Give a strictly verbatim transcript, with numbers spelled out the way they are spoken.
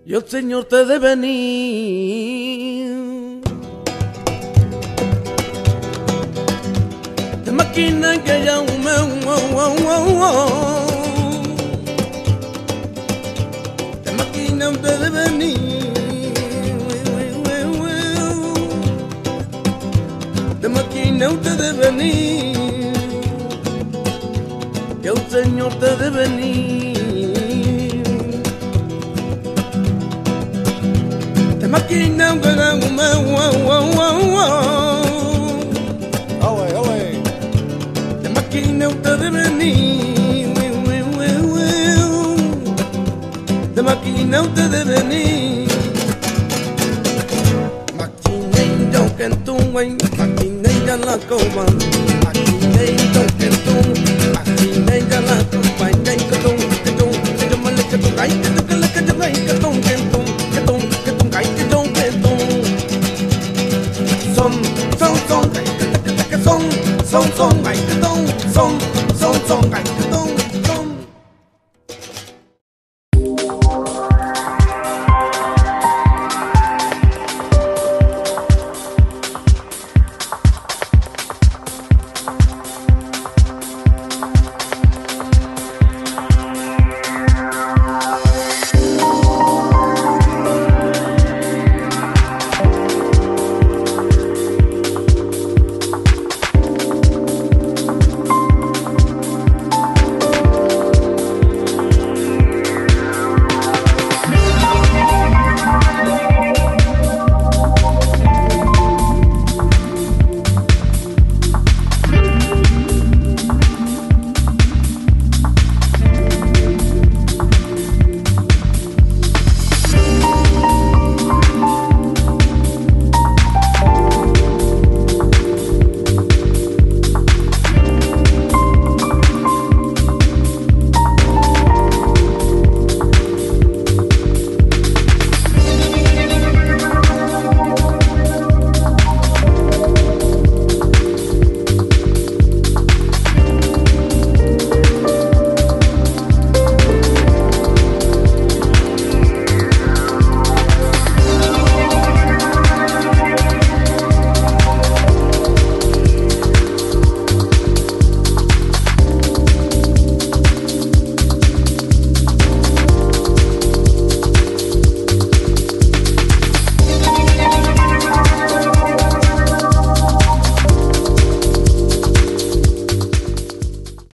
y el Señor te de venir. Te maquina que ya un me te maquina usted de venir. Te maquina usted de venir, que el Señor te de venir. Te maquina un gran te maquina usted de venir. Te maquina usted de venir. Maquina que tú, maquina ya la coma, maquina que tú.